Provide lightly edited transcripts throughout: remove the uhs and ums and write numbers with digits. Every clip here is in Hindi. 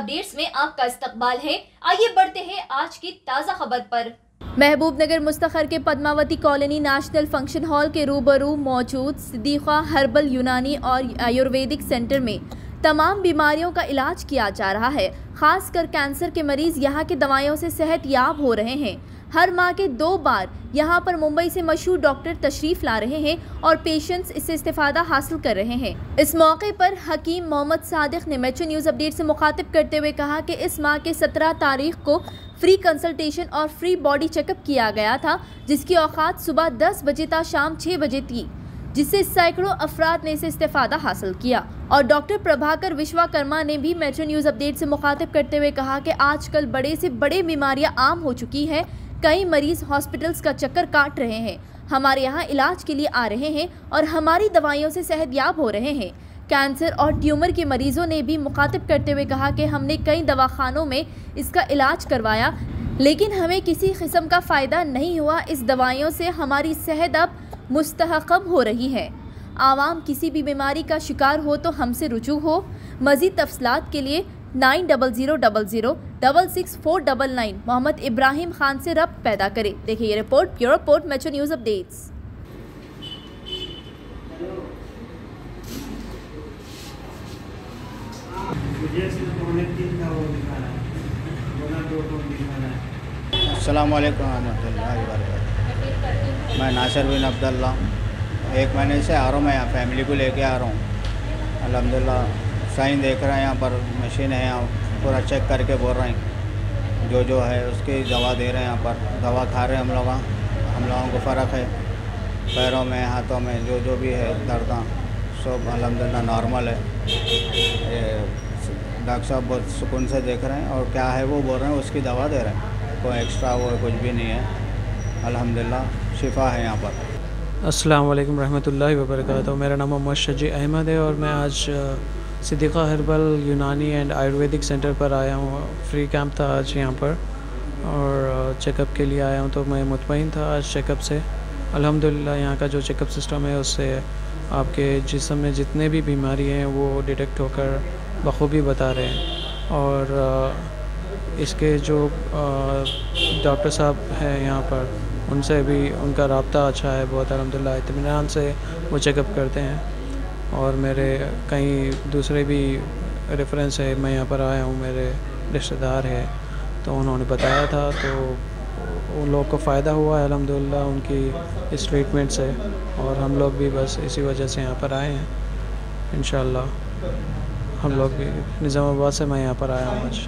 अपडेट्स में आपका इस्तकबाल है। आइए बढ़ते हैं आज की ताज़ा खबर पर। महबूबनगर मुस्तखर के Padmavati colony national function hall के रूबरू मौजूद सिद्दीक़ा हर्बल यूनानी और आयुर्वेदिक सेंटर में तमाम बीमारियों का इलाज किया जा रहा है। खासकर कैंसर के मरीज यहां की दवाइयों से सेहत याब हो रहे हैं। हर माह के 2 बार यहां पर मुंबई से मशहूर डॉक्टर तशरीफ ला रहे हैं और पेशेंट्स इससे इस्तेफादा हासिल कर रहे हैं। इस मौके पर हकीम मोहम्मद सादिक ने मेट्रो न्यूज़ अपडेट से मुखातिब करते हुए कहा कि इस माह के 17 तारीख को फ्री कंसल्टेशन और फ्री बॉडी चेकअप किया गया था, जिसकी औकात सुबह 10 बजे था शाम 6 बजे थी, जिससे सैकड़ों अफराद ने इसे इस्तेफादा हासिल किया। और डॉक्टर प्रभाकर विश्वकर्मा ने भी मेट्रो न्यूज़ अपडेट से मुखातिब करते हुए कहा कि आजकल बड़े से बड़े बीमारियां आम हो चुकी है। कई मरीज हॉस्पिटल्स का चक्कर काट रहे हैं, हमारे यहाँ इलाज के लिए आ रहे हैं और हमारी दवाइयों से सेहतयाब हो रहे हैं। कैंसर और ट्यूमर के मरीजों ने भी मुखातिब करते हुए कहा कि हमने कई दवाखानों में इसका इलाज करवाया, लेकिन हमें किसी किस्म का फ़ायदा नहीं हुआ। इस दवाइयों से हमारी सेहत अब मुस्तहकम हो रही है। आवाम किसी भी बीमारी का शिकार हो तो हमसे रुजू हो। मज़ीद तफसीलात के लिए 900000666499 मोहम्मद इब्राहिम खान से रब्त पैदा करें। देखिए ये report, bureau report, metro news updates. अस्सलामुअलैकुम रहमतुल्लाहि व बरकातुहू। मैं नासिर बिन अब्दुल्ला 1 महीने से आ रहा हूँ। मैं यहाँ फैमिली को लेके आ रहा हूँ। अल्हम्दुलिल्लाह साइन देख रहे हैं, यहाँ पर मशीन है, यहाँ पूरा चेक करके बोल रहे हैं जो है उसकी दवा दे रहे हैं। यहाँ पर दवा खा रहे हैं हम लोगों को फ़र्क है। पैरों में हाथों में जो भी है दर्द सब अल्हम्दुलिल्लाह नॉर्मल है। डॉक्टर साहब बहुत सुकून से देख रहे हैं और क्या है वो बोल रहे हैं, उसकी दवा दे रहे हैं। कोई एक्स्ट्रा वो कुछ भी नहीं है। अल्हम्दुलिल्लाह शिफा है यहाँ पर। अस्सलाम वालेकुम रहमतुल्लाहि व बरकातुहू। मेरा नाम मोहम्मद शजी अहमद है और मैं आज Siddiqa herbal Unani and Ayurvedic centre पर आया हूँ। फ्री कैंप था आज यहाँ पर और चेकअप के लिए आया हूँ, तो मैं मुतमईन था आज चेकअप से। अल्हम्दुलिल्लाह यहाँ का जो चेकअप सिस्टम है उससे आपके जिस्म में जितने भी बीमारी हैं वो डिटेक्ट होकर बखूबी बता रहे हैं। और इसके जो डॉक्टर साहब हैं यहाँ पर उनसे भी उनका राब्ता अच्छा है बहुत। अल्हम्दुलिल्लाह इत्मीनान से वो चेकअप करते हैं। और मेरे कई दूसरे भी रेफरेंस है, मैं यहाँ पर आया हूँ, मेरे रिश्तेदार हैं तो उन्होंने बताया था, तो उन लोगों को फ़ायदा हुआ है अल्हम्दुलिल्लाह उनकी इस ट्रीटमेंट से। और हम लोग भी बस इसी वजह से यहाँ पर आए हैं। इंशाअल्लाह हम लोग भी निज़ामाबाद से मैं यहाँ पर आया हूँ आज।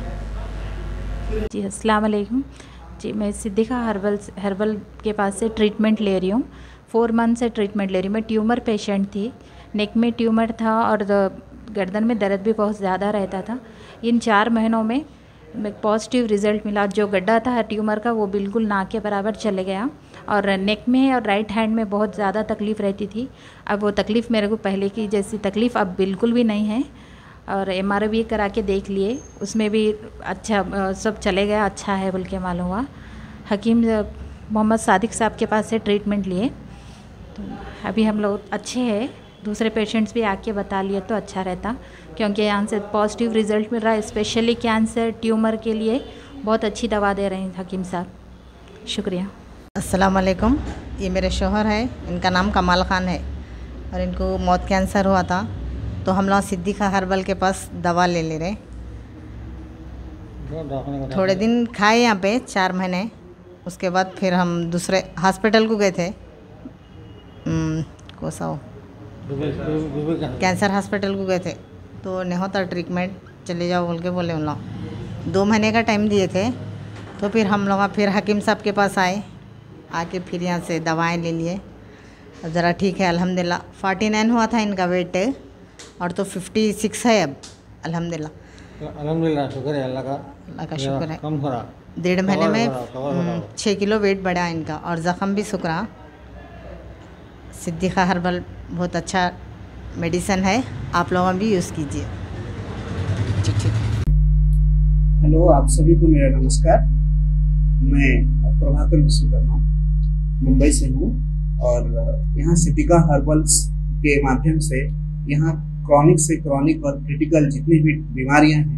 जी अस्सलाम वालेकुम जी, मैं सिद्दीक़ा हर्बल के पास से ट्रीटमेंट ले रही हूँ। 4 मंथ से ट्रीटमेंट ले रही हूँ। मैं ट्यूमर पेशेंट थी, नेक में ट्यूमर था और गर्दन में दर्द भी बहुत ज़्यादा रहता था। इन 4 महीनों में पॉजिटिव रिज़ल्ट मिला। जो गड्ढा था ट्यूमर का वो बिल्कुल ना के बराबर चले गया और नेक में और राइट हैंड में बहुत ज़्यादा तकलीफ़ रहती थी। अब वो तकलीफ़ मेरे को पहले की जैसी तकलीफ़ अब बिल्कुल भी नहीं है। और MRI करा के देख लिए, उसमें भी अच्छा सब चले गया, अच्छा है बोल के मालूम हुआ। हकीम मोहम्मद सादिक साहब के पास से ट्रीटमेंट लिए तो अभी हम लोग अच्छे हैं। दूसरे पेशेंट्स भी आके बता लिए तो अच्छा रहता, क्योंकि यहाँ से पॉजिटिव रिज़ल्ट मिल रहा है। स्पेशली कैंसर ट्यूमर के लिए बहुत अच्छी दवा दे रहे हैं हकीम साहब। शुक्रिया। अस्सलाम वालेकुम। ये मेरे शौहर है, इनका नाम कमाल ख़ान है और इनको मौत कैंसर हुआ था, तो हम लोग सिद्दीक़ा हर्बल के पास दवा ले रहे। थोड़े दिन खाए यहाँ पे 4 महीने, उसके बाद फिर हम दूसरे हॉस्पिटल को गए थे, कोसा कैंसर हॉस्पिटल को गए थे, तो नहीं होता ट्रीटमेंट, चले जाओ बोल के बोले उन लोग। 2 महीने का टाइम दिए थे, तो फिर हम लोग फिर हकीम साहब के पास आए, आके फिर यहाँ से दवाएं ले लिए। ज़रा ठीक है अल्हम्दुलिल्लाह। 49 हुआ था इनका वेट और तो 56 है अब अल्हम्दुलिल्लाह। शुक्र है अल्लाह का शुक्र है। कम हो रहा 1.5 महीने में 6 किलो वेट बढ़ा इनका और ज़ख़म भी सुकरा। सिद्दीक़ा हर्बल बहुत अच्छा मेडिसन है, आप लोग भी यूज़ कीजिए। ठीक। हेलो, आप सभी को मेरा नमस्कार। मैं प्रभाकर विश्वकर्मा मुंबई से हूँ और यहाँ सिद्दीक़ा हर्बल्स के माध्यम से यहाँ क्रॉनिक से क्रॉनिक और क्रिटिकल जितनी भी बीमारियाँ हैं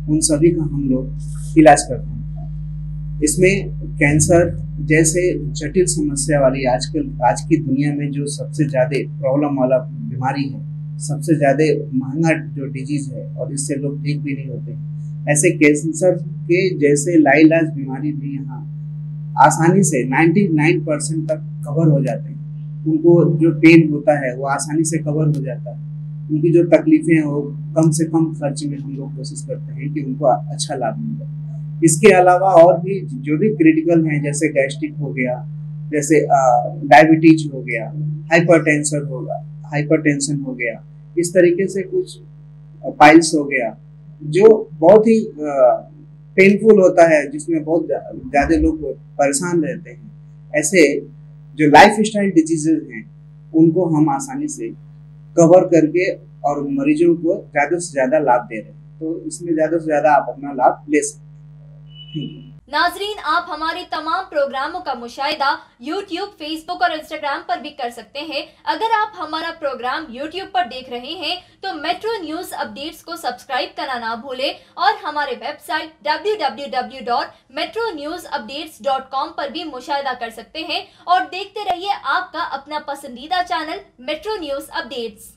उन सभी का हम लोग इलाज करते हैं। इसमें कैंसर जैसे जटिल समस्या वाली आज की दुनिया में जो सबसे ज़्यादा प्रॉब्लम वाला बीमारी है, सबसे ज़्यादा महंगा जो डिजीज है और इससे लोग ठीक भी नहीं होते, ऐसे कैंसर के जैसे लाइलाज बीमारी भी यहाँ आसानी से 99% तक कवर हो जाते हैं। उनको जो पेन होता है वो आसानी से कवर हो जाता है। उनकी जो तकलीफें हैं वो कम से कम खर्च में हम लोग कोशिश करते हैं कि उनको अच्छा लाभ मिल जाए। इसके अलावा और भी जो भी क्रिटिकल हैं, जैसे गैस्ट्रिक हो गया, जैसे डायबिटीज हो गया, हाइपरटेंशन हो गया, इस तरीके से कुछ पाइल्स हो गया जो बहुत ही पेनफुल होता है, जिसमें बहुत ज़्यादा लोग परेशान रहते हैं। ऐसे जो लाइफ स्टाइल डिजीजेज हैं उनको हम आसानी से कवर करके और मरीजों को ज़्यादा से ज़्यादा लाभ दे रहे हैं। तो इसमें ज़्यादा से ज़्यादा आप अपना लाभ ले सकते हैं। नाजरीन, आप हमारे तमाम प्रोग्रामों का मुशाहिदा YouTube, Facebook और Instagram पर भी कर सकते हैं। अगर आप हमारा प्रोग्राम YouTube पर देख रहे हैं तो मेट्रो न्यूज अपडेट्स को सब्सक्राइब करना ना भूलें और हमारे वेबसाइट www.metronewsupdates.com पर भी मुशाहिदा कर सकते हैं और देखते रहिए आपका अपना पसंदीदा चैनल मेट्रो न्यूज अपडेट्स।